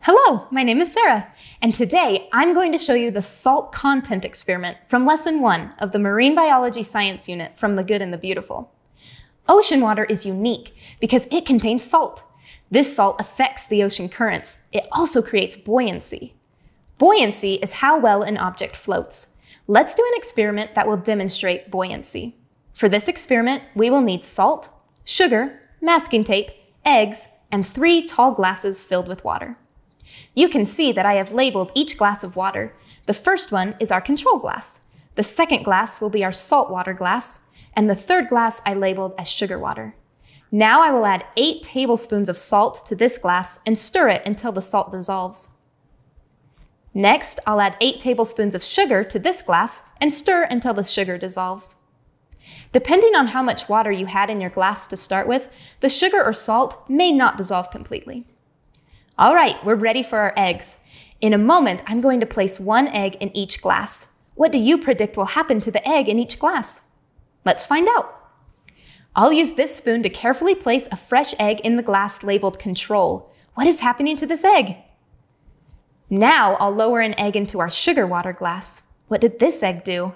Hello, my name is Sarah, and today I'm going to show you the salt content experiment from Lesson 1 of the Marine Biology Science Unit from The Good and the Beautiful. Ocean water is unique because it contains salt. This salt affects the ocean currents. It also creates buoyancy. Buoyancy is how well an object floats. Let's do an experiment that will demonstrate buoyancy. For this experiment, we will need salt, sugar, masking tape, eggs, and 3 tall glasses filled with water. You can see that I have labeled each glass of water. The first one is our control glass. The second glass will be our salt water glass, and the third glass I labeled as sugar water. Now I will add 8 tablespoons of salt to this glass and stir it until the salt dissolves. Next, I'll add 8 tablespoons of sugar to this glass and stir until the sugar dissolves. Depending on how much water you had in your glass to start with, the sugar or salt may not dissolve completely. All right, we're ready for our eggs. In a moment, I'm going to place 1 egg in each glass. What do you predict will happen to the egg in each glass? Let's find out. I'll use this spoon to carefully place a fresh egg in the glass labeled control. What is happening to this egg? Now I'll lower an egg into our sugar water glass. What did this egg do?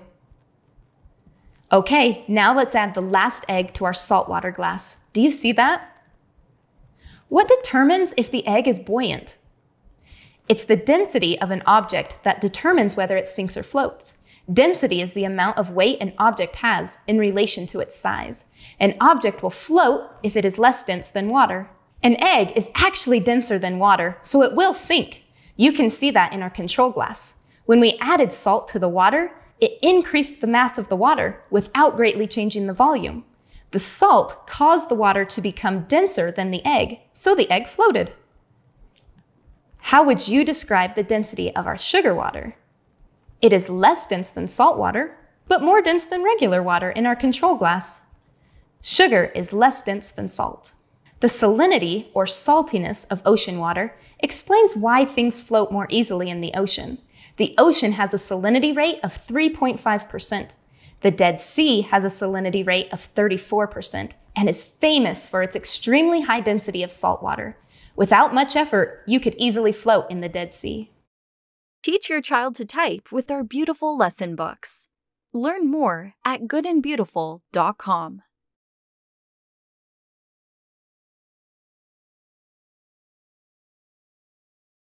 Okay, now let's add the last egg to our salt water glass. Do you see that? What determines if the egg is buoyant? It's the density of an object that determines whether it sinks or floats. Density is the amount of weight an object has in relation to its size. An object will float if it is less dense than water. An egg is actually denser than water, so it will sink. You can see that in our control glass. When we added salt to the water, it increased the mass of the water without greatly changing the volume. The salt caused the water to become denser than the egg, so the egg floated. How would you describe the density of our sugar water? It is less dense than salt water, but more dense than regular water in our control glass. Sugar is less dense than salt. The salinity, or saltiness, of ocean water explains why things float more easily in the ocean. The ocean has a salinity rate of 3.5%. The Dead Sea has a salinity rate of 34% and is famous for its extremely high density of salt water. Without much effort, you could easily float in the Dead Sea. Teach your child to type with our beautiful lesson books. Learn more at goodandbeautiful.com.